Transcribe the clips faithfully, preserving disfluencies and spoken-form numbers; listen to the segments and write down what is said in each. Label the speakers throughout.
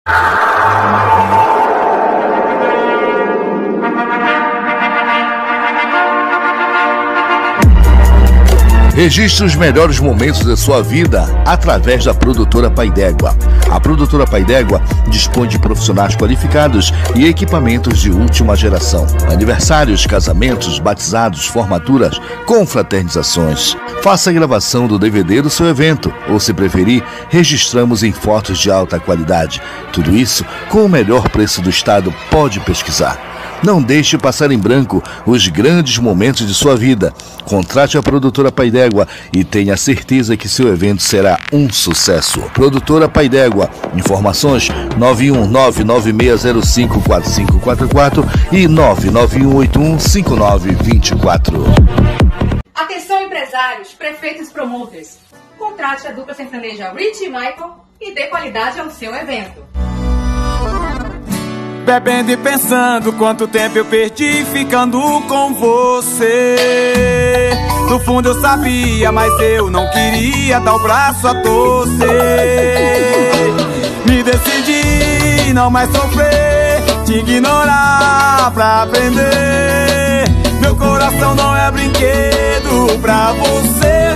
Speaker 1: Registre os melhores momentos da sua vida através da Produtora Pai d'Égua. A Produtora Pai d'Égua dispõe de profissionais qualificados e equipamentos de última geração. Aniversários, casamentos, batizados, formaturas, confraternizações. Faça a gravação do D V D do seu evento ou, se preferir, registramos em fotos de alta qualidade. Tudo isso com o melhor preço do estado. Pode pesquisar. Não deixe passar em branco os grandes momentos de sua vida. Contrate a Produtora Pai d'Égua e tenha certeza que seu evento será um sucesso. Produtora Pai d'Égua. Informações nove um nove nove seis zero cinco quatro cinco quatro quatro e nove nove um oito um cinco nove dois quatro.
Speaker 2: Atenção, empresários, prefeitos e promotores. Contrate a dupla sertaneja Rich e Michael e dê qualidade ao seu evento.
Speaker 3: Bebendo e pensando quanto tempo eu perdi ficando com você. No fundo eu sabia, mas eu não queria dar o braço a torcer. Me decidi não mais sofrer, te ignorar pra aprender. Meu coração não é brinquedo pra você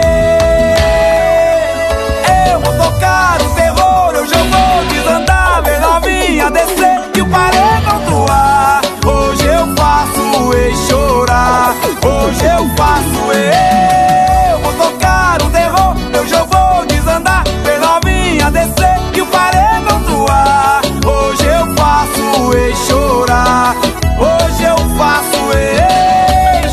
Speaker 3: ler. Eu vou tocar o terror, eu já vou desandar, ver novinha descer e o paredão do ar. Hoje eu faço ex chorar, hoje eu faço ex. Eu vou tocar o terror, eu já vou desandar, ver novinha descer e o paredão do ar. Hoje eu faço ex chorar, hoje eu faço ex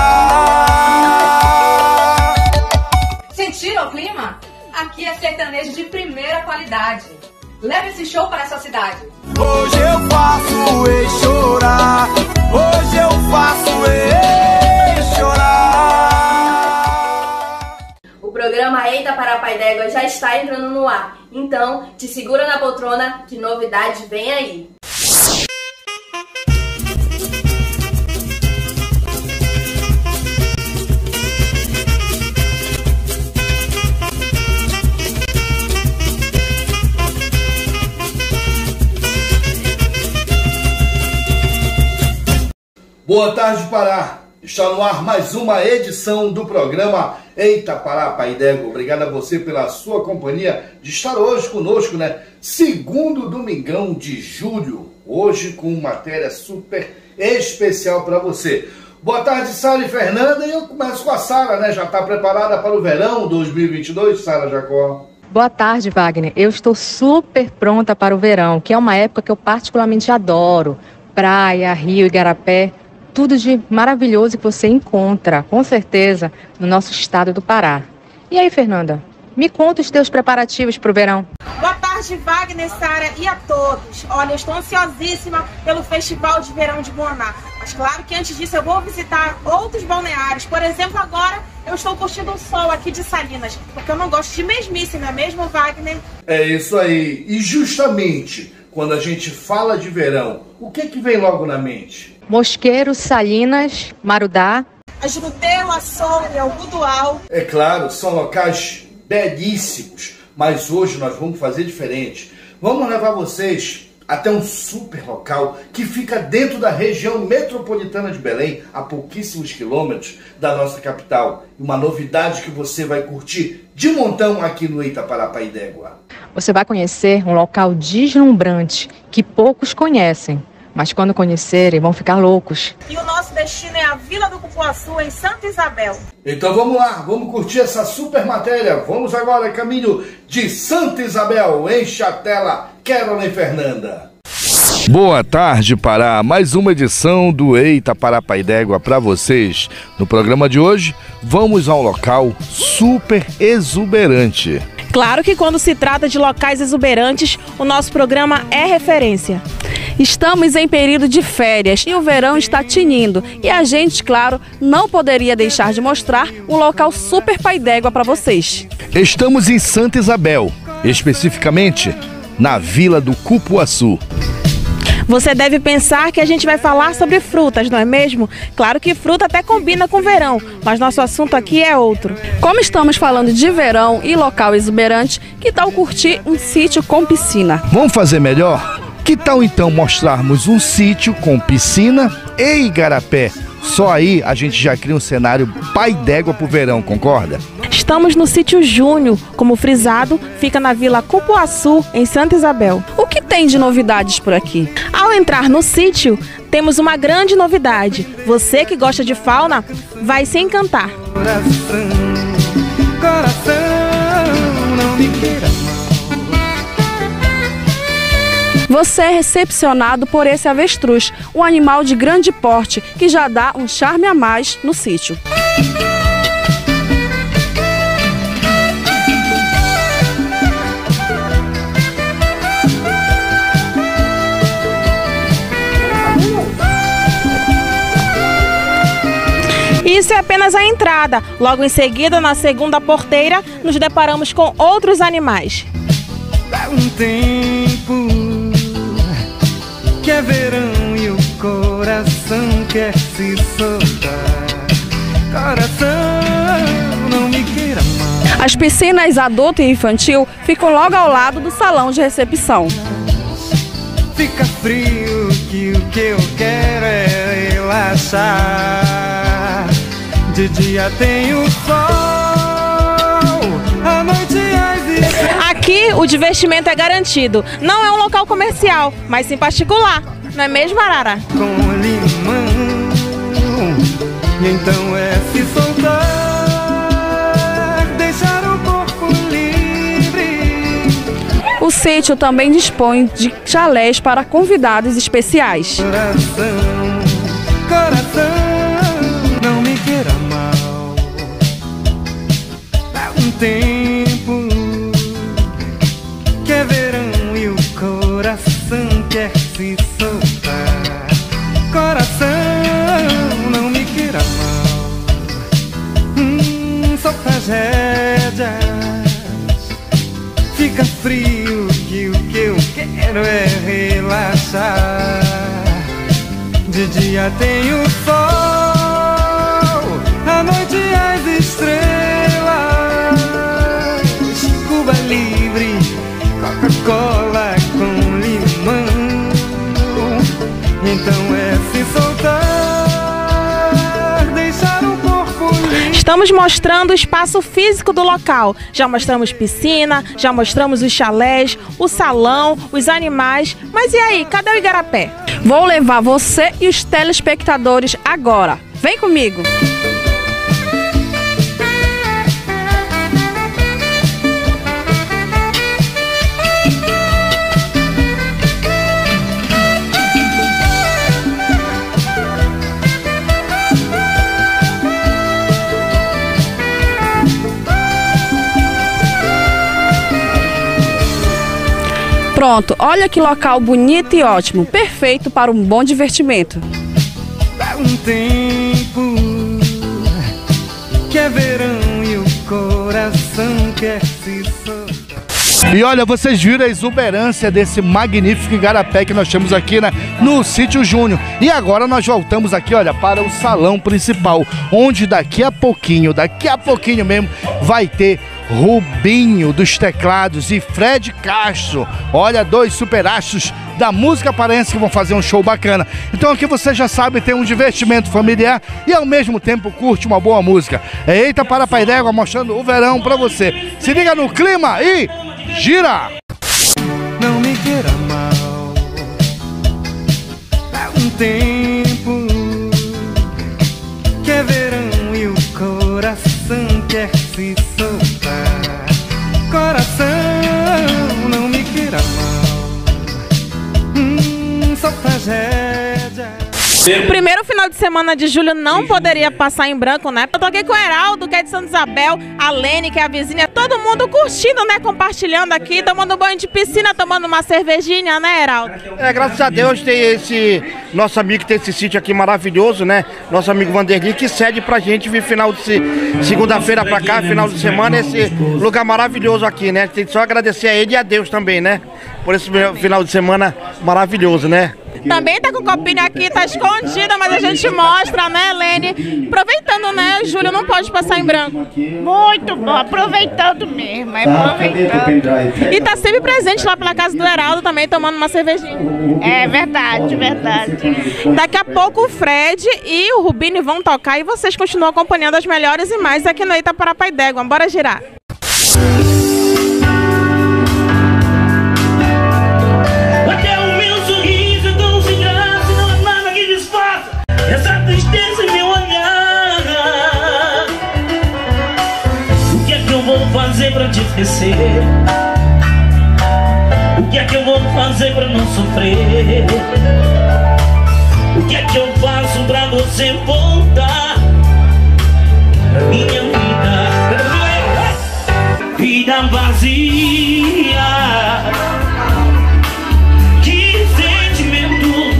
Speaker 3: chorar.
Speaker 2: Sentiram o clima? Aqui é sertanejo de primeira qualidade. Leve esse show para essa cidade.
Speaker 3: Hoje eu faço ex chorar, hoje eu faço ex chorar.
Speaker 4: O programa Eita Pará Pai d'Égua já está entrando no ar. Então, te segura na poltrona que novidade vem aí.
Speaker 1: Boa tarde, Pará. Está no ar mais uma edição do programa Eita Pará Pai d'Égua. Obrigado a você pela sua companhia de estar hoje conosco, né? Segundo domingão de julho, hoje com matéria super especial para você. Boa tarde, Sara e Fernanda. E eu começo com a Sara, né? Já está preparada para o verão dois mil e vinte e dois, Sara Jacó?
Speaker 5: Boa tarde, Wagner. Eu estou super pronta para o verão, que é uma época que eu particularmente adoro. Praia, rio, igarapé. Tudo de maravilhoso que você encontra, com certeza, no nosso estado do Pará. E aí, Fernanda, me conta os teus preparativos para o verão.
Speaker 6: Boa tarde, Wagner, Sara e a todos. Olha, eu estou ansiosíssima pelo Festival de Verão de Buaná. Mas claro que antes disso eu vou visitar outros balneários. Por exemplo, agora eu estou curtindo o sol aqui de Salinas, porque eu não gosto de mesmice, não é mesmo, Wagner?
Speaker 1: É isso aí. E justamente quando a gente fala de verão, o que que vem logo na mente?
Speaker 5: Mosqueiro, Salinas, Marudá.
Speaker 6: A Juruteu, a Soura e o Gudual.
Speaker 1: É claro, são locais belíssimos, mas hoje nós vamos fazer diferente. Vamos levar vocês até um super local que fica dentro da região metropolitana de Belém, a pouquíssimos quilômetros da nossa capital. Uma novidade que você vai curtir de montão aqui no Eita Pará Pai d'Égua.
Speaker 5: Você vai conhecer um local deslumbrante que poucos conhecem. Mas quando conhecerem, vão ficar loucos.
Speaker 6: E o nosso destino é a Vila do Cupuaçu, em Santa Isabel.
Speaker 1: Então vamos lá, vamos curtir essa super matéria. Vamos agora, caminho de Santa Isabel. Enche a tela, Carolina e Fernanda. Boa tarde, Pará. Mais uma edição do Eita Pará Pai d'Égua para vocês. No programa de hoje, vamos a um local super exuberante.
Speaker 7: Claro que quando se trata de locais exuberantes, o nosso programa é referência. Estamos em período de férias e o verão está tinindo. E a gente, claro, não poderia deixar de mostrar um local super Pai d'Égua para vocês.
Speaker 1: Estamos em Santa Isabel, especificamente na Vila do Cupuaçu.
Speaker 7: Você deve pensar que a gente vai falar sobre frutas, não é mesmo? Claro que fruta até combina com verão, mas nosso assunto aqui é outro.
Speaker 8: Como estamos falando de verão e local exuberante, que tal curtir um sítio com piscina?
Speaker 1: Vamos fazer melhor? Que tal então mostrarmos um sítio com piscina e igarapé? Só aí a gente já cria um cenário pai d'égua pro verão, concorda?
Speaker 7: Estamos no sítio Júnior, como frisado, fica na Vila Cupuaçu, em Santa Isabel.
Speaker 8: O que tem de novidades por aqui?
Speaker 7: Ao entrar no sítio, temos uma grande novidade. Você que gosta de fauna vai se encantar.
Speaker 3: Coração, coração, não me queira mal.
Speaker 8: Você é recepcionado por esse avestruz, um animal de grande porte que já dá um charme a mais no sítio.
Speaker 7: Isso é apenas a entrada. Logo em seguida, na segunda porteira, nos deparamos com outros animais.
Speaker 3: Dá um tempo que é verão e o coração quer se soltar. Coração, não me queira mal.
Speaker 8: As piscinas adulto e infantil ficam logo ao lado do salão de recepção.
Speaker 3: Fica frio que o que eu quero é relaxar. De dia tem o sol, à noite as estrelas.
Speaker 7: Aqui o divertimento é garantido. Não é um local comercial, mas sim particular. Não é mesmo, Arara?
Speaker 3: Com limão, e então é se soltar, deixar o corpo livre.
Speaker 8: O sítio também dispõe de chalés para convidados especiais.
Speaker 3: Coração, coração, não me queira mal. Dá um tempo que é verão e o coração quer se soltar. Coração, não me queira mal. Hum, solta as rédeas. Fica frio que o que eu quero é relaxar. De dia tem o sol, à noite as estrelas. Cuba livre, Coca-Cola com limão. Então é se soltar, deixar o corpo livre.
Speaker 7: Estamos mostrando o espaço físico do local. Já mostramos piscina, já mostramos os chalés, o salão, os animais. Mas e aí, cadê o igarapé?
Speaker 8: Vou levar você e os telespectadores agora. Vem comigo! Pronto, olha que local bonito e ótimo, perfeito para um bom divertimento.
Speaker 3: Dá um tempo que é verão e o coração quer se soltar.
Speaker 1: E olha, vocês viram a exuberância desse magnífico igarapé que nós temos aqui, né, no sítio Júnior. E agora nós voltamos aqui, olha, para o salão principal, onde daqui a pouquinho, daqui a pouquinho mesmo, vai ter Rubinho dos teclados e Fred Castro. Olha, dois superastros da música paraense que vão fazer um show bacana. Então aqui você já sabe, tem um divertimento familiar e ao mesmo tempo curte uma boa música. É Eita para Pai d'Égua mostrando o verão pra você. Se liga no clima e gira!
Speaker 3: Não me queira mal. Dá um tempo que é verão e o coração quer se soltar. Coração, não me queira mal. Hum, solta as rédeas.
Speaker 7: O primeiro final de semana de julho não poderia passar em branco, né? Eu tô aqui com o Heraldo, que é de Santa Isabel, a Lene, que é a vizinha, todo mundo curtindo, né? Compartilhando aqui, tomando banho de piscina, tomando uma cervejinha, né, Heraldo?
Speaker 9: É, graças a Deus tem esse nosso amigo que tem esse sítio aqui maravilhoso, né? Nosso amigo Vanderlei, que cede pra gente vir final de se... segunda-feira pra cá, final de semana, esse lugar maravilhoso aqui, né? Tem só agradecer a ele e a Deus também, né? por esse final de semana maravilhoso, né?
Speaker 6: Também tá com o copinho aqui, tá escondida, mas a gente mostra, né, Lene? Aproveitando, né, Júlio não pode passar em branco.
Speaker 10: Muito bom, aproveitando mesmo, é aproveitando.
Speaker 6: E tá sempre presente lá pela casa do Heraldo também, tomando uma cervejinha.
Speaker 10: É verdade, verdade.
Speaker 6: Daqui a pouco o Fred e o Rubinho vão tocar e vocês continuam acompanhando as melhores e mais aqui no Eita Parapá e D'Égua. Bora girar.
Speaker 11: Essa tristeza em meu olhar. O que é que eu vou fazer pra te esquecer? O que é que eu vou fazer pra não sofrer? O que é que eu faço pra você voltar pra minha vida? Vida vazia. Que sentimento.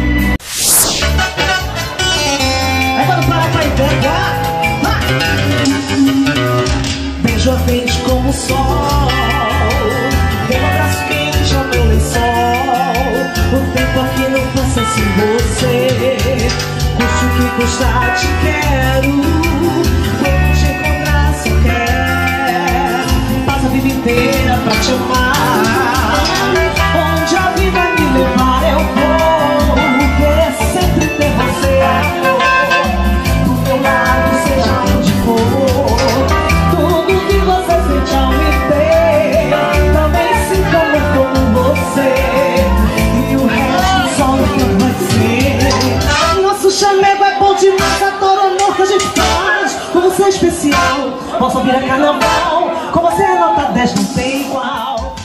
Speaker 12: Beijo ardente como o sol, deu um abraço quente ao meu lençol. O tempo aqui não passa sem você, custe o que custar, te quero. Quando te encontrar só quero, passa a vida inteira pra te amar. Onde a vida me levar eu vou, querer sempre ter você. Chamego é bom demais, adoro o amor que a gente faz. Com você é especial, posso vir a carnaval. Com você é nota dez, não tem igual.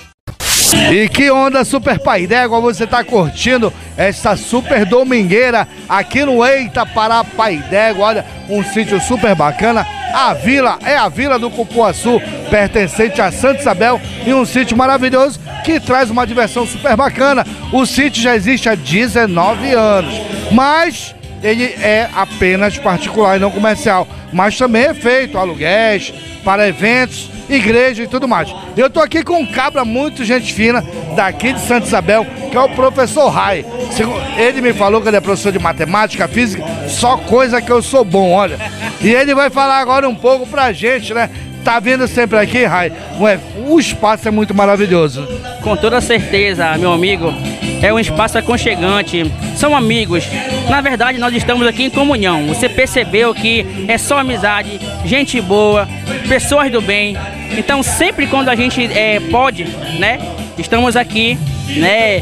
Speaker 1: E que onda, Super Pai D'Égua, você tá curtindo essa super domingueira aqui no Eita Parapá e D'Égua. Olha, um sítio super bacana. A vila é a Vila do Cupuaçu, pertencente a Santa Isabel, e um sítio maravilhoso que traz uma diversão super bacana. O sítio já existe há dezenove anos, mas ele é apenas particular e não comercial, mas também é feito aluguéis para eventos, igreja e tudo mais. Eu tô aqui com um cabra muito gente fina daqui de Santa Isabel, que é o professor Rai. Ele me falou que ele é professor de matemática, física, só coisa que eu sou bom, olha. E ele vai falar agora um pouco pra gente, né? Tá vindo sempre aqui, Rai? O espaço é muito maravilhoso.
Speaker 13: Com toda certeza, meu amigo, é um espaço aconchegante, são amigos. Na verdade, nós estamos aqui em comunhão. Você percebeu que é só amizade, gente boa, pessoas do bem. Então, sempre quando a gente é, pode, né, estamos aqui, né,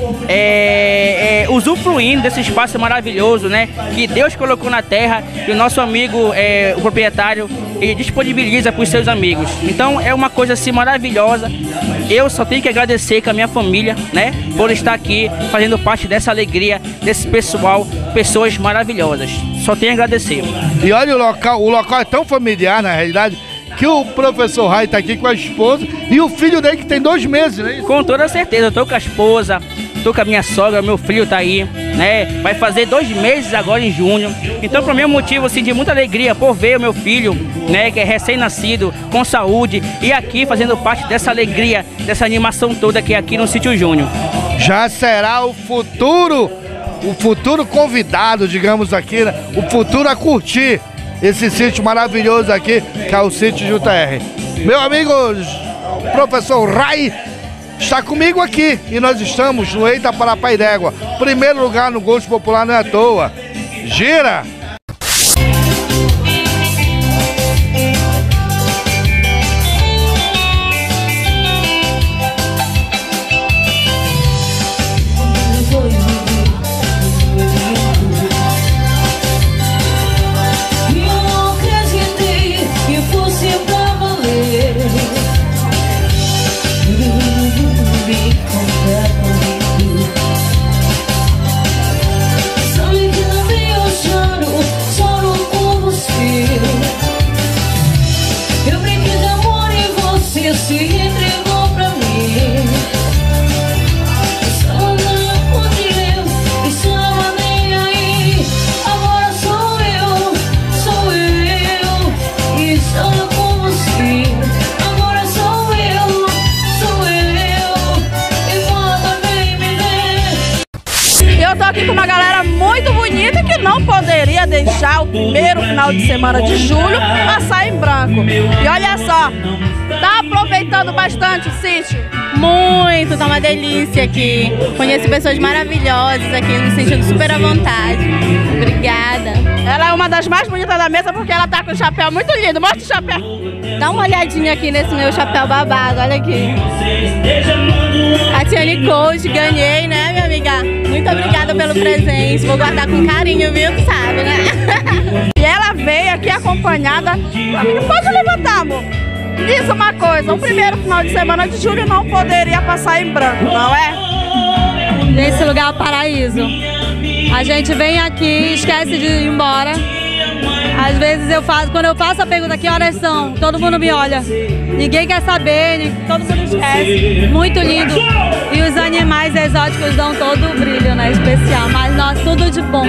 Speaker 13: é, é, usufruindo desse espaço maravilhoso, né, que Deus colocou na terra e o nosso amigo, é, o proprietário, ele disponibiliza para os seus amigos. Então é uma coisa assim maravilhosa. Eu só tenho que agradecer com a minha família, né, por estar aqui fazendo parte dessa alegria, desse pessoal, pessoas maravilhosas. Só tenho a agradecer.
Speaker 1: E olha o local, o local é tão familiar na realidade, que o professor Rai tá aqui com a esposa e o filho dele que tem dois meses, né?
Speaker 13: Com toda certeza, eu tô com a esposa, tô com a minha sogra, meu filho tá aí, né? Vai fazer dois meses agora em junho. Então, para mim é um motivo assim, de muita alegria por ver o meu filho, né? Que é recém-nascido, com saúde, e aqui fazendo parte dessa alegria, dessa animação toda que é aqui no Sítio Júnior.
Speaker 1: Já será o futuro, o futuro convidado, digamos aqui, né? O futuro a curtir esse sítio maravilhoso aqui, que é o sítio J R. Meu amigo professor Rai está comigo aqui e nós estamos no Eita Parapá e D'Égua. Primeiro lugar no Gosto Popular não é à toa. Gira!
Speaker 12: Sabe que não me eu choro.
Speaker 8: eu tô aqui com uma galera muito bonita que não poderia deixar o primeiro final de semana de julho passar em branco. E olha só, tá aproveitando bastante o sítio?
Speaker 14: Muito, tá uma delícia aqui. Conheço pessoas maravilhosas aqui, me sentindo super à vontade. Obrigada.
Speaker 8: Ela é uma das mais bonitas da mesa porque ela tá com um chapéu muito lindo. Mostra o chapéu.
Speaker 14: Dá uma olhadinha aqui nesse meu chapéu babado, olha aqui. A Tiane Coach, ganhei, né, minha amiga? Muito obrigada pelo presente. Vou guardar com carinho, viu? Tu sabe, né?
Speaker 8: E ela veio aqui acompanhada. Amiga, pode levantar, amor. Diz uma coisa, o primeiro final de semana de julho não poderia passar em branco, não é?
Speaker 15: Nesse lugar é o paraíso. A gente vem aqui, esquece de ir embora. Às vezes eu faço, quando eu faço a pergunta, que horas são? Todo mundo me olha. Ninguém quer saber, todo mundo esquece. Muito lindo. E os animais exóticos dão todo o brilho, né? Especial. Mas nós, tudo de bom.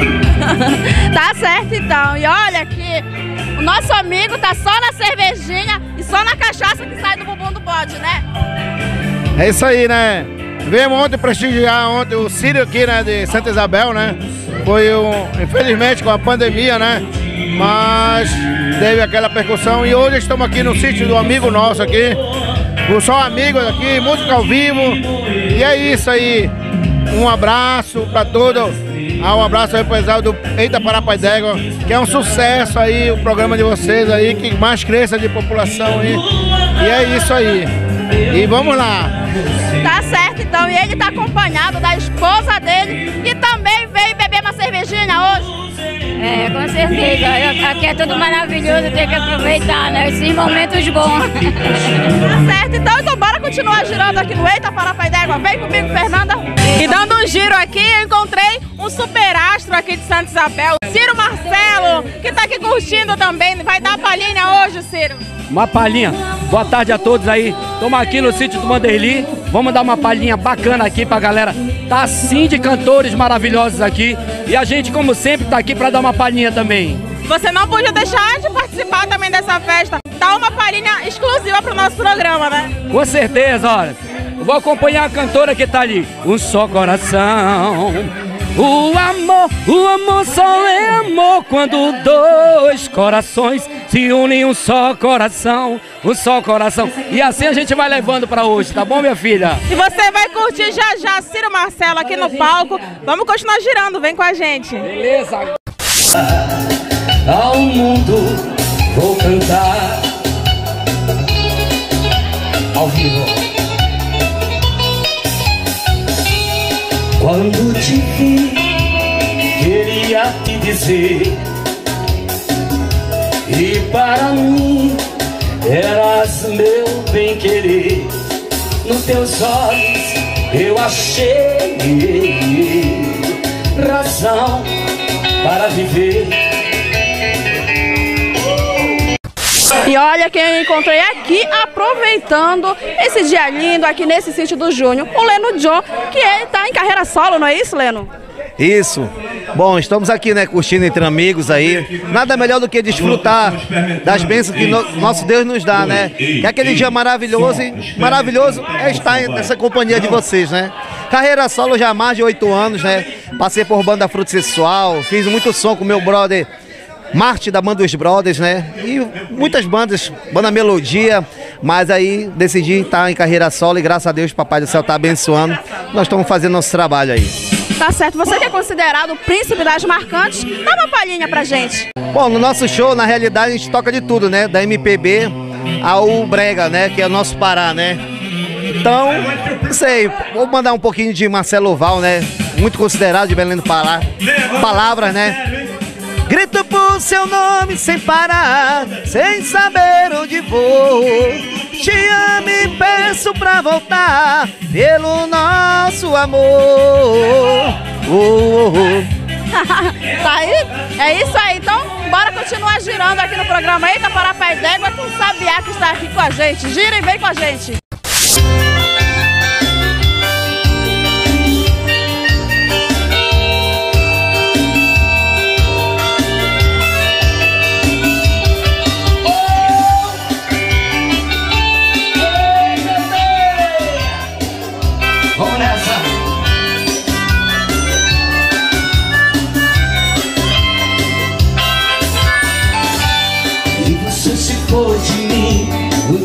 Speaker 8: Tá certo então. E olha aqui, o nosso amigo tá só na cervejinha e só na cachaça que sai do bumbum do bode, né?
Speaker 9: É isso aí, né? Viemos ontem prestigiar ontem o Círio aqui, né, de Santa Isabel, né? Foi, um, infelizmente, com a pandemia, né? Mas teve aquela percussão e hoje estamos aqui no sítio do amigo nosso aqui. Só amigos aqui, música ao vivo. E é isso aí. Um abraço para todos. Ah, um abraço aí pro pessoal do Eita Pará Pai d'Égua, que é um sucesso aí o programa de vocês aí, que mais cresça de população aí. E é isso aí. E vamos lá.
Speaker 8: Tá certo então, e ele tá acompanhado da esposa dele, que também veio beber uma cervejinha hoje.
Speaker 15: É, com certeza. Aqui é tudo maravilhoso, tem que aproveitar, né? Esses momentos bons.
Speaker 8: Tá certo, então, então bora continuar girando aqui no Eita Pará Pai d'Égua. Vem comigo, Fernanda. E dando um giro aqui, eu encontrei um super astro aqui de Santa Isabel, Ciro Marcelo, que tá aqui curtindo também. Vai dar palhinha hoje, Ciro?
Speaker 16: Uma palhinha. Boa tarde a todos aí. Estamos aqui no sítio do Vanderly. Vamos dar uma palhinha bacana aqui pra galera. Tá assim de cantores maravilhosos aqui. E a gente, como sempre, tá aqui pra dar uma palhinha também.
Speaker 8: Você não podia deixar de participar também dessa festa. Dá uma palhinha exclusiva pro nosso programa, né?
Speaker 16: Com certeza, olha. Eu vou acompanhar a cantora que tá ali. Um só coração. O amor, o amor só é amor quando dois corações se unem em um só coração, um só coração. E assim a gente vai levando pra hoje, tá bom, minha filha?
Speaker 8: E você vai curtir já já Ciro Marcelo aqui no palco. Vamos continuar girando, vem com a gente.
Speaker 16: Beleza.
Speaker 11: Ao mundo vou cantar ao vivo. Quando te vi, queria te dizer, e para mim eras meu bem-querer. Nos teus olhos eu achei razão para viver.
Speaker 8: E olha quem eu encontrei aqui aproveitando esse dia lindo aqui nesse sítio do Júnior, o Leno John, que ele tá em carreira solo, não é isso, Leno?
Speaker 17: Isso. Bom, estamos aqui, né, curtindo entre amigos aí. Nada melhor do que desfrutar das bênçãos que no, nosso Deus nos dá, né? Que é aquele dia maravilhoso e maravilhoso é estar nessa companhia de vocês, né? Carreira solo já há mais de oito anos, né? Passei por banda Fruto Sexual, fiz muito som com meu brother Marte da banda dos Brothers, né? E muitas bandas, banda Melodia, mas aí decidi estar em carreira solo e graças a Deus o Papai do Céu está abençoando. Nós estamos fazendo nosso trabalho aí.
Speaker 8: Tá certo, você que é considerado o príncipe das marcantes, dá uma palhinha pra gente.
Speaker 17: Bom, no nosso show, na realidade, a gente toca de tudo, né? Da M P B ao brega, né? Que é o nosso Pará, né? Então, não sei, vou mandar um pouquinho de Marcelo Val, né? Muito considerado de Belém do Pará. Palavras, né? Grito por seu nome sem parar, sem saber onde vou. Te amo e peço pra voltar, pelo nosso amor. Oh, oh, oh.
Speaker 8: Tá aí? É isso aí, então bora continuar girando aqui no programa Eita Pará Pai d'Égua com o Sabiá que está aqui com a gente. Gira e vem com a gente.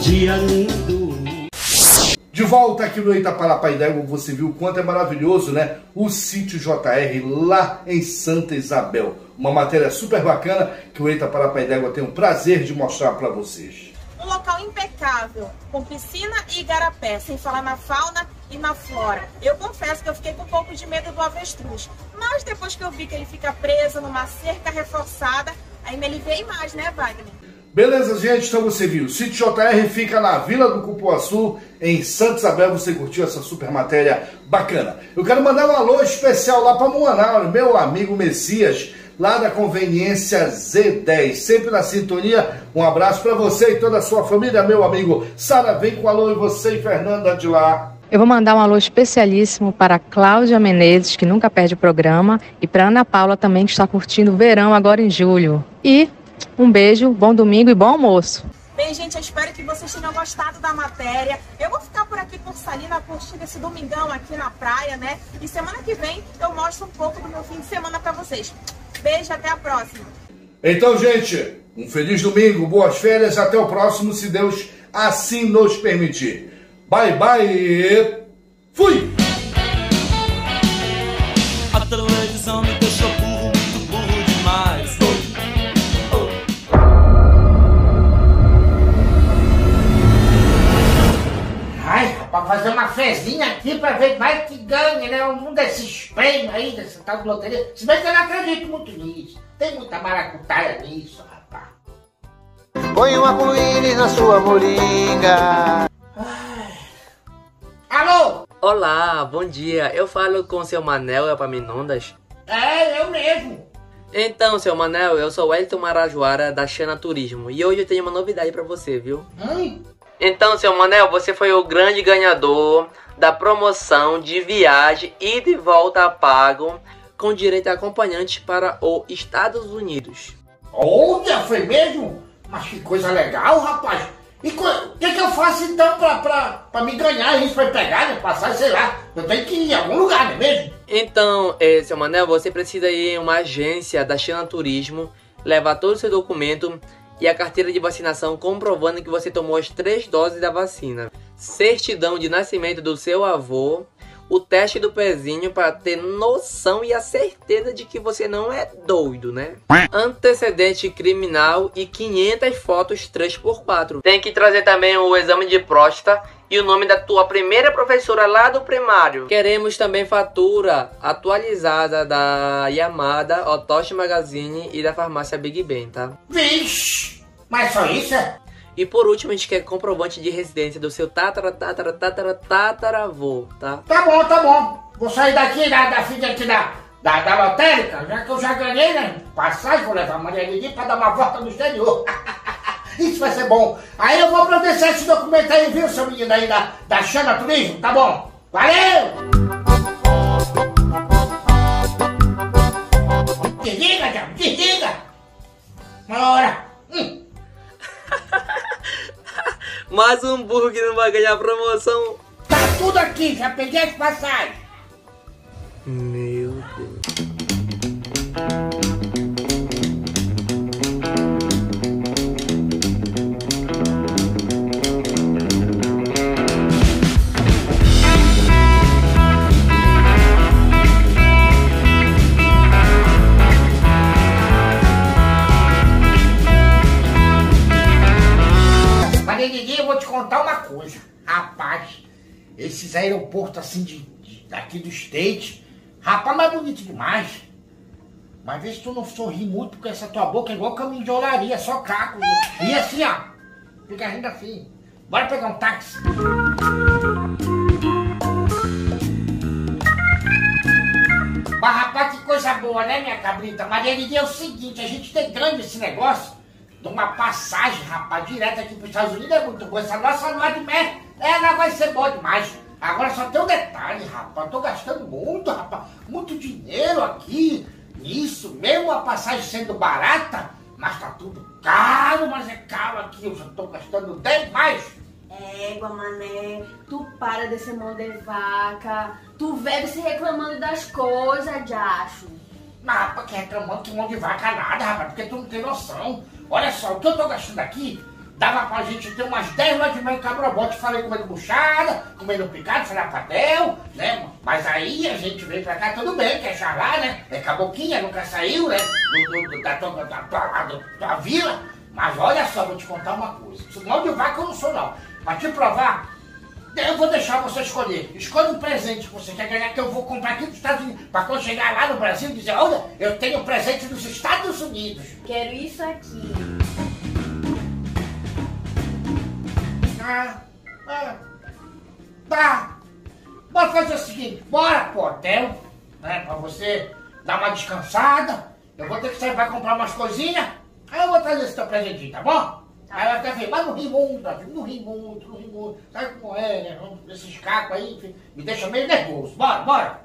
Speaker 11: dia lindo.
Speaker 1: De volta aqui no Eita Parapaidégua, você viu o quanto é maravilhoso, né? O sítio J R lá em Santa Isabel. Uma matéria super bacana que o Eita Parapaidégua tem o prazer de mostrar para vocês.
Speaker 6: Um local impecável, com piscina e igarapé, sem falar na fauna e na flora. Eu confesso que eu fiquei com um pouco de medo do avestruz, mas depois que eu vi que ele fica preso numa cerca reforçada, aí me aliviei mais, né, Wagner?
Speaker 1: Beleza, gente? Então você viu, o sítio J R fica na Vila do Cupuaçu, em Santa Isabel. Você curtiu essa super matéria bacana? Eu quero mandar um alô especial lá para Moanal, meu amigo Messias, lá da Conveniência Z dez, sempre na sintonia. Um abraço para você e toda a sua família, meu amigo. Sara, vem com alô, e você e Fernanda de lá.
Speaker 5: Eu vou mandar um alô especialíssimo para a Cláudia Menezes, que nunca perde o programa, e para Ana Paula também, que está curtindo o verão agora em julho. E um beijo, bom domingo e bom almoço.
Speaker 6: Bem, gente, eu espero que vocês tenham gostado da matéria. Eu vou ficar por aqui por Salina curtindo esse domingão aqui na praia, né? E semana que vem eu mostro um pouco do meu fim de semana para vocês. Beijo, até a próxima.
Speaker 1: Então, gente, um feliz domingo, boas férias, até o próximo, se Deus assim nos permitir. Bye, bye, fui!
Speaker 3: A televisão me deixou burro, muito burro demais.
Speaker 18: Ai, rapaz, fazer uma fezinha aqui pra ver mais que ganha, né? Um desses prêmios aí, dessa tal de loteria. Se bem que eu não acredito muito nisso. Tem muita maracutaia nisso, rapaz.
Speaker 19: Põe um arco-íris na sua moringa.
Speaker 18: Alô?
Speaker 20: Olá, bom dia. Eu falo com o seu Manel Epaminondas.
Speaker 18: É, eu mesmo.
Speaker 20: Então, seu Manel, eu sou o Wellington Marajoara da Xana Turismo. E hoje eu tenho uma novidade pra você, viu?
Speaker 18: Hum?
Speaker 20: Então, seu Manel, você foi o grande ganhador da promoção de viagem ida e volta a pago com direito a acompanhante para os Estados Unidos.
Speaker 18: Olha, foi mesmo? Mas que coisa legal, rapaz. E o que, que eu faço então pra, pra, pra me ganhar isso, pra pegar, né? Passar, sei lá. Eu tenho que ir em algum lugar, não é mesmo?
Speaker 20: Então, eh, seu Manel, você precisa ir em uma agência da Xana Turismo, levar todo o seu documento e a carteira de vacinação comprovando que você tomou as três doses da vacina, certidão de nascimento do seu avô, o teste do pezinho para ter noção e a certeza de que você não é doido, né? Antecedente criminal e quinhentas fotos três por quatro. Tem que trazer também o exame de próstata e o nome da tua primeira professora lá do primário. Queremos também fatura atualizada da Yamada, Otoshi Magazine e da farmácia Big Ben, tá?
Speaker 18: Vixe, mas só isso é?
Speaker 20: E por último, a gente quer comprovante de residência do seu tatara, tatara, tatara, tataravô, tá?
Speaker 18: Tá bom, tá bom. Vou sair daqui da, da filha aqui da, da, da lotérica, já que eu já ganhei, né? Passagem, vou levar a Maria Lili pra dar uma volta no exterior. Isso vai ser bom. Aí eu vou providenciar esse documento aí, viu, seu menino aí da, da Xana Turismo? Tá bom? Valeu! Desliga, Diabo, desliga! Uma hora! Hum.
Speaker 20: Mais um burro que não vai ganhar promoção.
Speaker 18: Tá tudo aqui, já peguei as passagens.
Speaker 20: Meu Deus.
Speaker 18: Eu vou te contar uma coisa, rapaz, esses aeroportos assim de, de daqui do State, rapaz, mais bonito demais. Mas vê se tu não sorri muito, porque essa tua boca é igual caminho de olaria, só caco. E assim, ó, fica rindo assim. Bora pegar um táxi. Mas rapaz, que coisa boa, né, minha cabrita? Maria Lili, é o seguinte, a gente tem grande esse negócio de uma passagem, rapaz, direto aqui para os Estados Unidos é muito boa. Essa nossa lua de mel, ela vai ser boa demais. Agora só tem um detalhe, rapaz, eu tô gastando muito, rapaz, muito dinheiro aqui nisso, mesmo a passagem sendo barata, mas tá tudo caro, mas é caro aqui, eu já tô gastando demais.
Speaker 4: Égua, mané, tu para de ser mão de vaca, tu vive se reclamando das coisas, Jacho.
Speaker 18: Mas, rapaz, que reclamando que mão de vaca nada, rapaz, porque tu não tem noção. Olha só, o que eu tô gastando aqui, dava pra gente ter umas dez lojas de mel em Cabrobote. Falei comendo buchada, comendo picado, sarapatel, né? Mas aí a gente veio pra cá, tudo bem, quer charlar, né? É caboquinha, nunca saiu, né? Do, do, da, tua, da, tua, da tua vila. Mas olha só, vou te contar uma coisa. Mão de vaca eu não sou, não. Pra te provar, eu vou deixar você escolher. Escolha um presente que você quer ganhar, que eu vou comprar aqui dos Estados Unidos. Pra quando chegar lá no Brasil e dizer, olha, eu tenho um presente dos Estados Unidos.
Speaker 4: Quero isso aqui.
Speaker 18: Ah, ah, tá. Bora fazer o seguinte, bora pro hotel, né, pra você dar uma descansada. Eu vou ter que sair pra comprar umas coisinhas. Aí eu vou trazer esse teu presentinho, tá bom? Aí ela quer ver, mas não ri muito, não ri muito, não ri muito. Sabe como é, né? Esses cacos aí, enfim, me deixa meio nervoso. Bora, bora.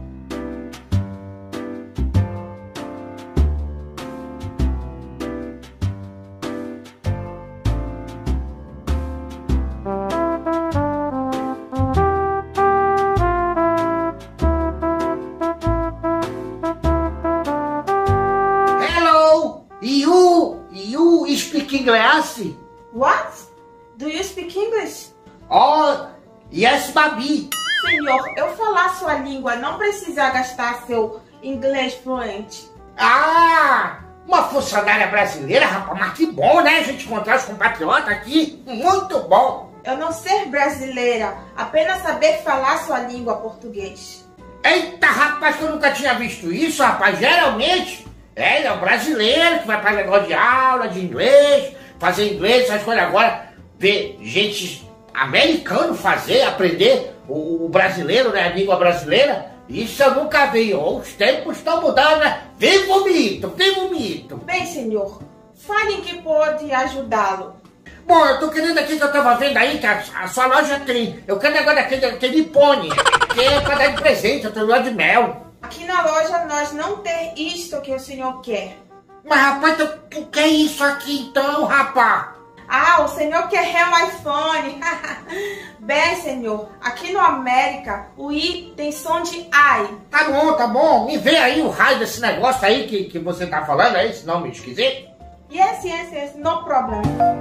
Speaker 18: English?
Speaker 6: What? Do you speak English?
Speaker 18: Oh, yes, baby.
Speaker 6: Senhor, eu falar sua língua, não precisa gastar seu inglês fluente.
Speaker 18: Ah, uma funcionária brasileira, rapaz, mas que bom, né? A gente encontrar os compatriotas aqui, muito bom.
Speaker 6: Eu não ser brasileira, apenas saber falar sua língua português.
Speaker 18: Eita, rapaz, que eu nunca tinha visto isso, rapaz. Geralmente, é, é o brasileiro que vai para negócio de aula, de inglês, fazer inglês, essas coisas. Agora, ver gente americano fazer, aprender o, o brasileiro, né, a língua brasileira, isso eu nunca vi. Os tempos estão mudando, né? Viva o mito, viva o mito.
Speaker 6: Bem, senhor, fale em que pode ajudá-lo.
Speaker 18: Bom, eu tô querendo aqui, que eu tava vendo aí, que a, a sua loja tem. Eu quero agora daquele, aquele pônei, que é pra dar de presente, eu tô lua de mel.
Speaker 6: Aqui na loja nós não tem isto que o senhor quer.
Speaker 18: Mas rapaz, o que é isso aqui então, rapaz?
Speaker 6: Ah, o senhor quer um iPhone. Bem, senhor, aqui no América, o I tem som de I.
Speaker 18: Tá bom, tá bom. Me vê aí o raio desse negócio aí que, que você tá falando aí, esse nome esquisito.
Speaker 6: Yes, yes, yes, no problem.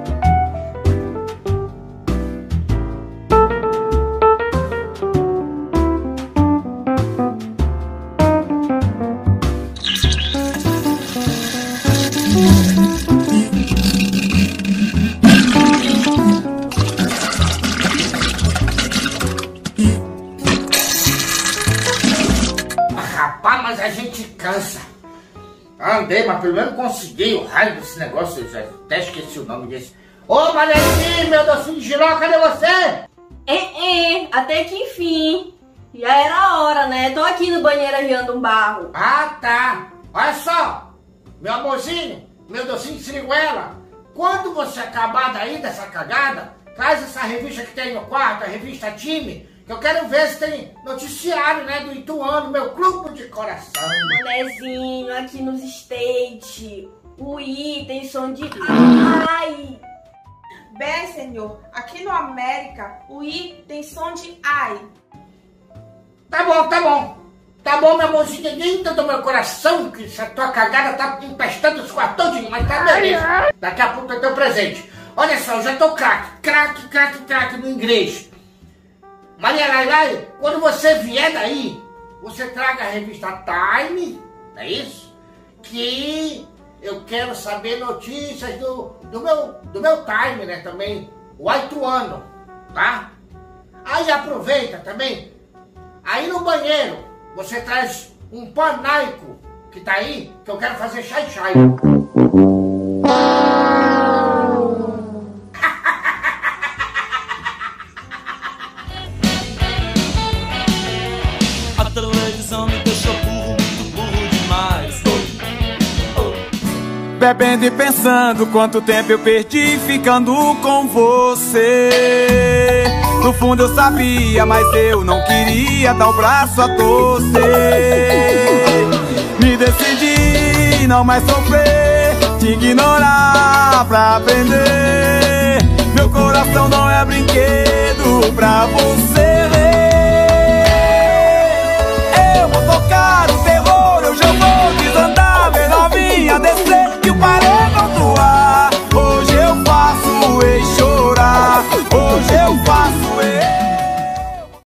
Speaker 18: Mas a gente cansa. Andei, mas pelo menos consegui o raio desse negócio. Eu já até esqueci o nome desse. Ô, Manezinho, meu docinho de giló, cadê você?
Speaker 4: É, é, até que enfim. Já era a hora, né? Tô aqui no banheiro arriando um barro.
Speaker 18: Ah, tá. Olha só, meu amorzinho, meu docinho de siriguela. Quando você acabar daí dessa cagada, traz essa revista que tem no quarto, a revista Time. Eu quero ver se tem noticiário, né, do Ituano, meu clube de coração.
Speaker 4: Manezinho, aqui nos States, o I tem som de ai.
Speaker 6: Bem, senhor, aqui no América, o I tem som de ai.
Speaker 18: Tá bom, tá bom. Tá bom, meu amorzinho, dentro do meu coração, que essa tua cagada tá empestando os quartões, mas tá beleza. Daqui a pouco eu tenho presente. Olha só, eu já tô craque, craque, craque, craque no inglês. Maria Lailai, quando você vier daí, você traga a revista Time, não é isso? Que eu quero saber notícias do, do, meu, do meu Time, né, também, o Ituano, tá? Aí aproveita também, aí no banheiro, você traz um panaico que tá aí, que eu quero fazer chai-chai.
Speaker 3: Bebendo e pensando quanto tempo eu perdi ficando com você. No fundo eu sabia, mas eu não queria dar o braço a torcer. Me decidi não mais sofrer, te ignorar pra aprender. Meu coração não é brinquedo pra você